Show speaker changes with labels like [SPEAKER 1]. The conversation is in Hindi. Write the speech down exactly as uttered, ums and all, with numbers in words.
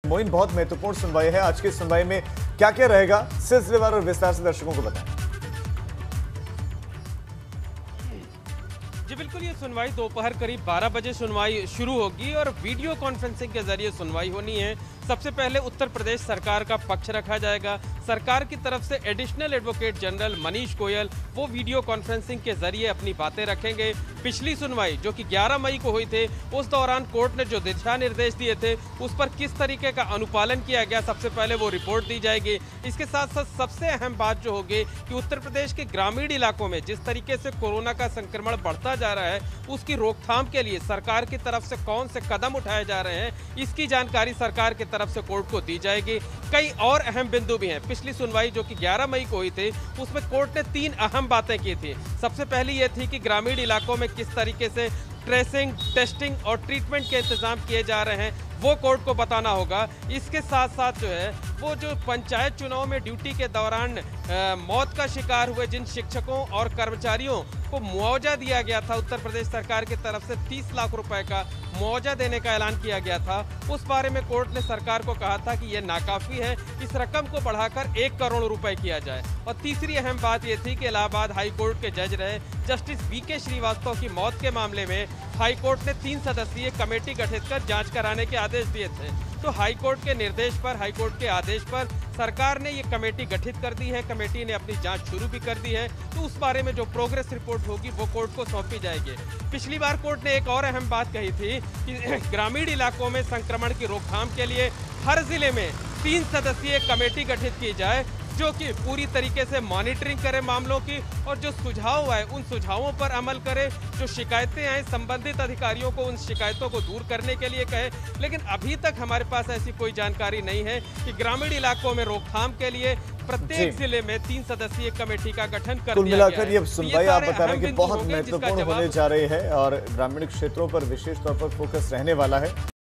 [SPEAKER 1] मोइन, बहुत महत्वपूर्ण सुनवाई है। आज की सुनवाई में क्या क्या रहेगा, सिलसिलेवार और विस्तार से दर्शकों को बताएं।
[SPEAKER 2] जी बिल्कुल, ये सुनवाई दोपहर करीब बारह बजे सुनवाई शुरू होगी और वीडियो कॉन्फ्रेंसिंग के जरिए सुनवाई होनी है। सबसे पहले उत्तर प्रदेश सरकार का पक्ष रखा जाएगा। सरकार की तरफ से additional advocate general Manish Goyal वो वीडियो कॉन्फ्रेंसिंग के जरिए अपनी बातें रखेंगे। पिछली सुनवाई जो कि ग्यारह मई को हुई थी, उस दौरान कोर्ट ने जो दिशा निर्देश दिए थे उस पर किस तरीके का अनुपालन किया गया, सबसे पहले वो रिपोर्ट दी जाएगी। इसके साथ साथ सबसे अहम बात जो होगी कि उत्तर प्रदेश के ग्रामीण इलाकों में जिस तरीके से कोरोना का संक्रमण बढ़ता जा रहा है, उसकी रोकथाम के लिए सरकार की तरफ से कौन से कदम उठाए जा रहे हैं, इसकी जानकारी सरकार की तरफ से कोर्ट को दी जाएगी। कई और अहम बिंदु भी हैं। पिछली सुनवाई जो कि ग्यारह मई को हुई थी, उसमें कोर्ट ने तीन अहम बातें की थी। सबसे पहली ये थी कि ग्रामीण इलाकों में किस तरीके से ट्रेसिंग, टेस्टिंग और ट्रीटमेंट के इंतजाम किए जा रहे हैं, वो कोर्ट को बताना होगा। इसके साथ साथ जो है वो जो पंचायत चुनाव में ड्यूटी के दौरान आ, मौत का शिकार हुए जिन शिक्षकों और कर्मचारियों को मुआवजा दिया गया था, उत्तर प्रदेश सरकार की तरफ से तीस लाख रुपए का मुआवजा देने का ऐलान किया गया था, उस बारे में कोर्ट ने सरकार को कहा था कि यह नाकाफी है, इस रकम को बढ़ाकर एक करोड़ रुपए किया जाए। और तीसरी अहम बात यह थी कि इलाहाबाद हाईकोर्ट के जज रहे जस्टिस बी के श्रीवास्तव की मौत के मामले में हाईकोर्ट ने तीन सदस्यीय कमेटी गठित कर जांच कराने के आदेश दिए थे। तो हाईकोर्ट के निर्देश पर, हाईकोर्ट के आदेश पर सरकार ने ये कमेटी गठित कर दी है। कमेटी ने अपनी जांच शुरू भी कर दी है। तो उस बारे में जो प्रोग्रेस रिपोर्ट होगी वो कोर्ट को सौंपी जाएगी। पिछली बार कोर्ट ने एक और अहम बात कही थी कि ग्रामीण इलाकों में संक्रमण की रोकथाम के लिए हर जिले में तीन सदस्यीय कमेटी गठित की जाए, जो कि पूरी तरीके से मॉनिटरिंग करे मामलों की और जो सुझाव आए उन सुझावों पर अमल करे, जो शिकायतें आए संबंधित अधिकारियों को उन शिकायतों को दूर करने के लिए कहे। लेकिन अभी तक हमारे पास ऐसी कोई जानकारी नहीं है कि ग्रामीण इलाकों में रोकथाम के लिए प्रत्येक जिले में तीन सदस्यीय कमेटी का गठन कर
[SPEAKER 1] कुल
[SPEAKER 2] दिया गया
[SPEAKER 1] मिलाकर ये सुनवाई आप बता रहे हैं कि बहुत महत्वपूर्ण होने जा रही है और ग्रामीण क्षेत्रों पर विशेष तौर पर फोकस रहने वाला है।